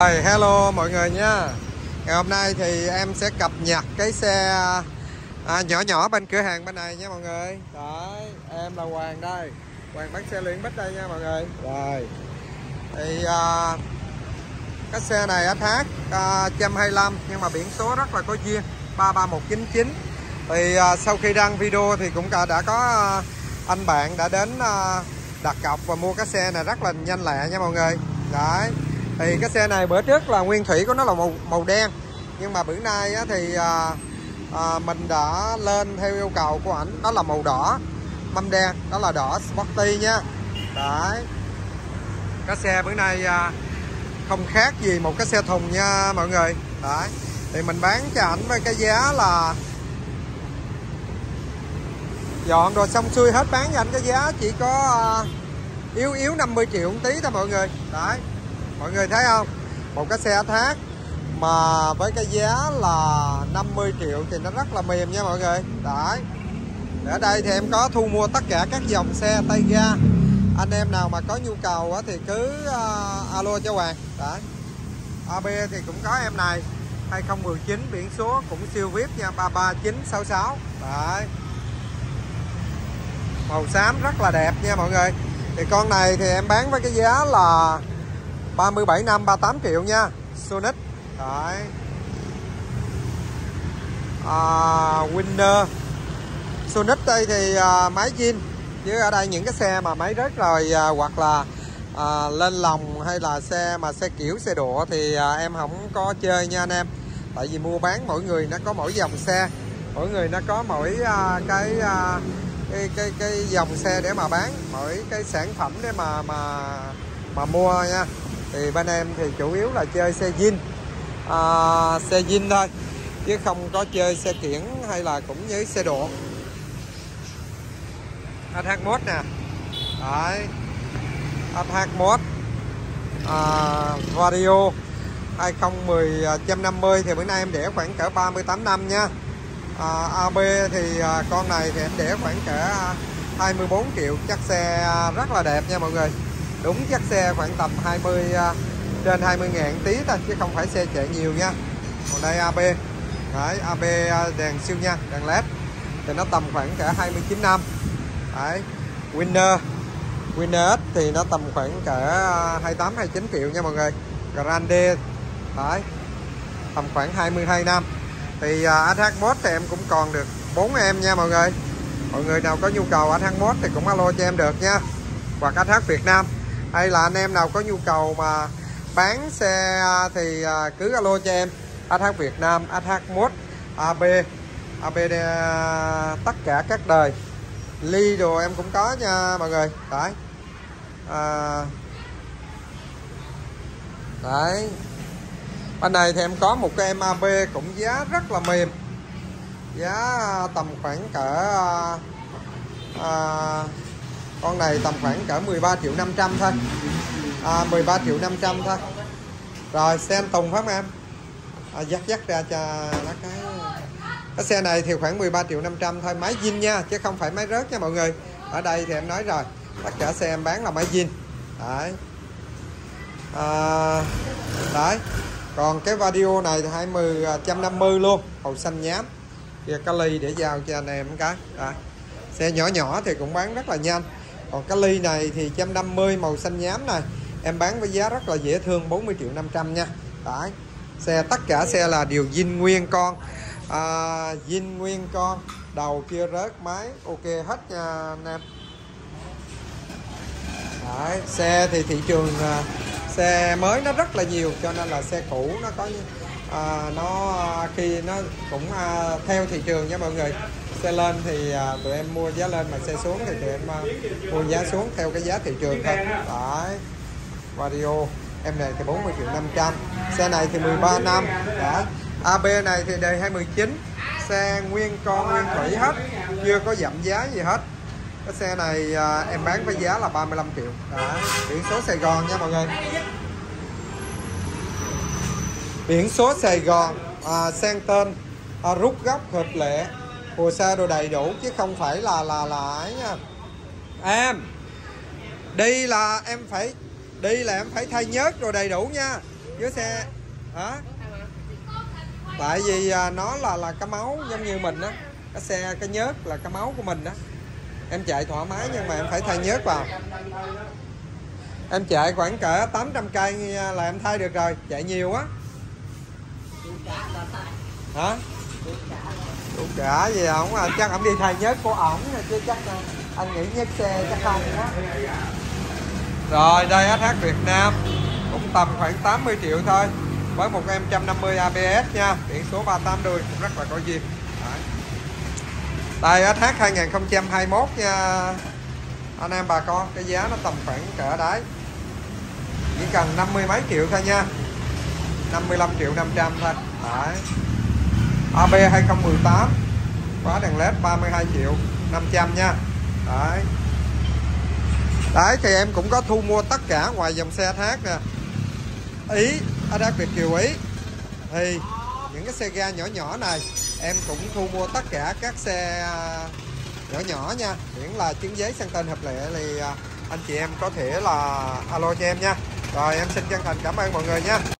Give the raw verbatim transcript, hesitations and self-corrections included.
Rồi, hello mọi người nha. Ngày hôm nay thì em sẽ cập nhật cái xe à, nhỏ nhỏ bên cửa hàng bên này nha mọi người. Đấy, em là Hoàng đây. Hoàng bán xe Luyện Bích đây nha mọi người. Rồi. Thì à, cái xe này ét hát à, một trăm hai mươi lăm nhưng mà biển số rất là có duyên, ba ba một chín chín. Thì à, sau khi đăng video thì cũng đã, đã có à, anh bạn đã đến à, đặt cọc và mua cái xe này rất là nhanh lẹ nha mọi người. Đấy. Thì cái xe này bữa trước là nguyên thủy của nó là màu màu đen, nhưng mà bữa nay á, thì à, à, mình đã lên theo yêu cầu của ảnh, đó là màu đỏ mâm đen, đó là đỏ Sporty nha. Đấy, cái xe bữa nay à, không khác gì một cái xe thùng nha mọi người. Đấy, thì mình bán cho ảnh với cái giá là dọn rồi xong xuôi hết bán cho ảnh cái giá chỉ có à, yếu yếu năm mươi triệu một tí thôi mọi người. Đấy, mọi người thấy không, một cái xe ét hát mà với cái giá là năm mươi triệu thì nó rất là mềm nha mọi người. Đấy, ở đây thì em có thu mua tất cả các dòng xe tay ga, anh em nào mà có nhu cầu thì cứ uh, alo cho Hoàng. Đấy, a bê thì cũng có em này hai không một chín, biển số cũng siêu vip nha, ba ba chín sáu sáu. Đấy, màu xám rất là đẹp nha mọi người. Thì con này thì em bán với cái giá là ba mươi bảy năm, ba mươi tám triệu nha, Sonic. Đấy, à, Winner Sonic đây thì à, máy zin, chứ ở đây những cái xe mà máy rớt rồi à, hoặc là à, lên lòng hay là xe mà xe kiểu xe đũa thì à, em không có chơi nha anh em. Tại vì mua bán mỗi người nó có mỗi dòng xe, mỗi người nó có mỗi à, cái, à, cái cái cái dòng xe để mà bán, mỗi cái sản phẩm để mà mà mà mua nha. Thì bên em thì chủ yếu là chơi xe zin, à, xe zin thôi, chứ không có chơi xe kiển hay là cũng như xe độ. ét hát mốt nè. Đấy, ét hát mốt à, Vario hai không một không năm mươi thì bữa nay em để khoảng cỡ ba mươi tám năm nha. à, a bê thì à, con này thì em để khoảng cỡ hai mươi bốn triệu, chắc xe rất là đẹp nha mọi người. Đúng chắc xe khoảng tầm hai mươi trên hai mươi ngàn tí thôi, chứ không phải xe chạy nhiều nha. Còn đây a bê, đấy, a bê đèn siêu nhân, đèn led thì nó tầm khoảng cả hai mươi chín năm. Đấy, Winner Winner thì nó tầm khoảng cả hai mươi tám hai mươi chín triệu nha mọi người. Grande đấy, tầm khoảng hai mươi hai năm. Thì uh, ét hát mốt thì em cũng còn được bốn em nha mọi người. Mọi người nào có nhu cầu ét hát mốt thì cũng alo cho em được nha, hoặc ét hát Việt Nam, hay là anh em nào có nhu cầu mà bán xe thì uh, cứ alo cho em. ét hát Việt Nam, ét hát mốt, a bê, a bê uh, tất cả các đời, ly đồ em cũng có nha mọi người. Đấy, à, đấy, bên này thì em có một cái em a bê cũng giá rất là mềm, giá tầm khoảng cỡ à, con này tầm khoảng cỡ mười ba triệu năm trăm thôi, à, mười ba triệu năm trăm thôi. Rồi xe anh Tùng phải không em? À, dắt dắt ra cho nó cái cái xe này thì khoảng mười ba triệu năm trăm thôi, máy zin nha, chứ không phải máy rớt nha mọi người. Ở đây thì em nói rồi, tất cả xe em bán là máy zin. Đấy, à, đấy. Còn cái Vario này thì hai mươi một trăm năm mươi luôn, màu xanh nhám, kia cái ly để giao cho anh em cái. Đấy, xe nhỏ nhỏ thì cũng bán rất là nhanh. Còn cái ly này thì một trăm năm mươi màu xanh nhám này em bán với giá rất là dễ thương, bốn mươi triệu năm trăm nha. Đấy, xe tất cả xe là đều zin nguyên con, à, zin nguyên con, đầu kia rớt, máy ok hết nha anh em. Đấy, xe thì thị trường à, xe mới nó rất là nhiều, cho nên là xe cũ nó có à, nó khi nó cũng à, theo thị trường nha mọi người. Xe lên thì à, tụi em mua giá lên, mà xe xuống thì tụi em à, mua giá xuống theo cái giá thị trường thôi. Đấy, Vario em này thì bốn mươi triệu năm trăm, xe này thì mười ba năm. Đấy, a bê này thì đời hai mươi chín, xe nguyên con nguyên thủy hết, chưa có giảm giá gì hết. Cái xe này à, em bán với giá là ba mươi lăm triệu. Đó, biển số Sài Gòn nha mọi người, biển số Sài Gòn, à, sang tên, à, rút gốc hợp lệ, hồ sơ đồ đầy đủ, chứ không phải là là là ấy nha em. Đi là em phải đi là em phải thay nhớt rồi đầy đủ nha. Với xe hả? Tại vì nó là là cái máu giống như mình á, cái xe cái nhớt là cái máu của mình á. Em chạy thoải mái nhưng mà em phải thay nhớt vào. Em chạy khoảng cỡ tám trăm cây là em thay được rồi, chạy nhiều á. Hả? Đủ cả gì không à, chắc ông đi thay nhớt của ổng chứ chắc anh nghĩ nhớt xe chắc không quá. Rồi đây ét hát Việt Nam cũng tầm khoảng tám mươi triệu thôi, với một em một trăm năm mươi a bê ét nha, biển số ba tám đuôi cũng rất là có duyên. Đấy. Đây ét hát hai nghìn không trăm hai mươi mốt nha anh em bà con, cái giá nó tầm khoảng cỡ đấy, chỉ cần năm mươi mấy triệu thôi nha, năm mươi lăm triệu năm trăm thôi. Đấy. a bê hai không một tám, khóa đèn led ba mươi hai triệu năm trăm nha. Đấy. Đấy thì em cũng có thu mua tất cả ngoài dòng xe ét hát nè. Ý, ét hát Việt Kiều Ý thì những cái xe ga nhỏ nhỏ này em cũng thu mua tất cả các xe nhỏ nhỏ nha, miễn là chứng giấy sang tên hợp lệ thì anh chị em có thể là alo cho em nha. Rồi em xin chân thành cảm ơn mọi người nha.